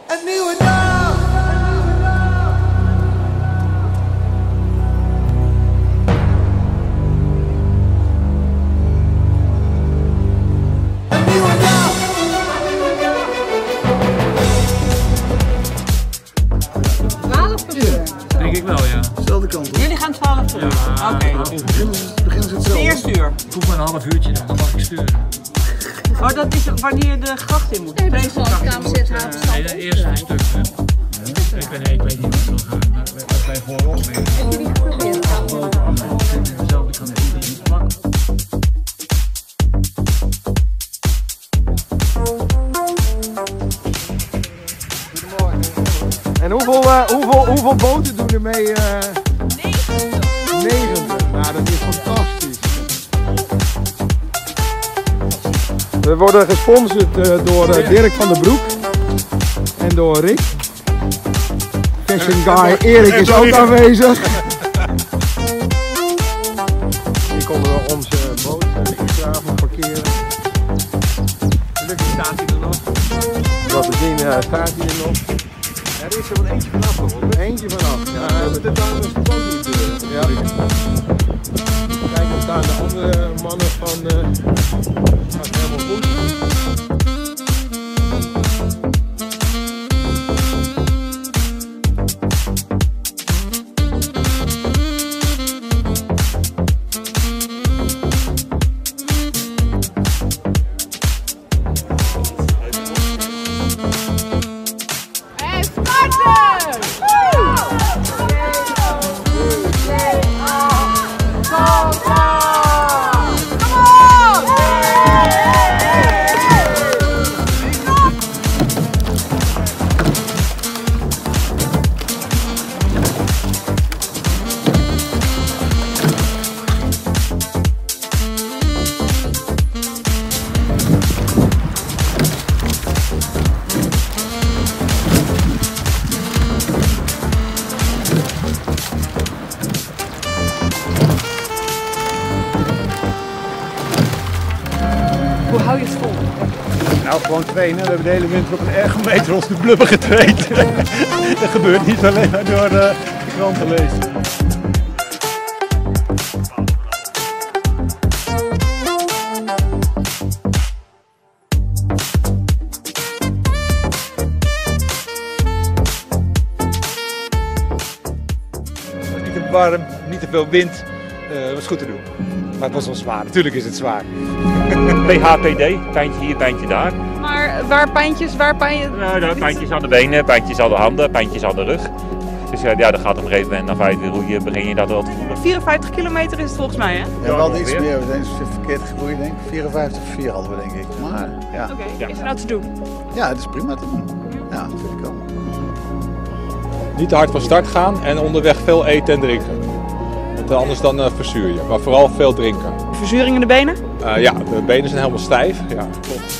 Een nieuwe dag! Een nieuwe dag! Denk ik wel, ja. Dezelfde kant op. Jullie gaan 12 uur? Ja, Oké. Beginnen ze Het hetzelfde. eerste uur. Voeg maar een half uurtje dan mag ik sturen. Oh, dat is wanneer de gracht in moet. Nee, maar Deze gewoon gracht in KMZ moet. Havenstad Nee, de eerste stuk. Hè. Ik weet niet wat het zal gaan. Als wij voorop zijn. Heb je die geprobeerd? Dezelfde kant niet plakken. En hoeveel boten doen er mee? 90. Nou, dat is fantastisch. We worden gesponsord door Dirk van der Broek en door Rick. Fashion guy Erik is ook aanwezig. Hier konden we onze boot in Graven parkeren. Gelukkig staat hij er nog. Wat we zien staat hij er nog. Er is er wel eentje vanaf hoor. Eentje vanaf. Ja, we hebben het daar nog boot in de deur. Ja. Kijk, dan staan de andere mannen van gaat helemaal goed. Hoe hou je het vol? Nou, gewoon trainen. We hebben de hele winter op een ergometer ons de blubber getraind. Dat gebeurt niet alleen maar door de krant te lezen. Niet te warm, niet te veel wind. Was goed te doen. Maar het was wel zwaar. Natuurlijk is het zwaar. PHPD, pijntje hier, pijntje daar. Maar waar pijntjes, Pijntjes aan de benen, pijntjes aan de handen, pijntjes aan de rug. Dus ja, dat gaat op een gegeven moment, na 5 uur roeien, begin je dat wel te voelen. 54 kilometer is het volgens mij, hè? Ja, wel iets meer. We zijn verkeerd gegroeid, denk ik. 54,4 hadden we, denk ik. Maar ja. Oké, Ja. is het nou te doen? Ja, het is prima te doen. Ja, dat vind ik wel. Niet te hard van start gaan en onderweg veel eten en drinken. Want anders dan verzuur je. Maar vooral veel drinken. Verzuring in de benen? Ja, de benen zijn helemaal stijf. Ja, klopt.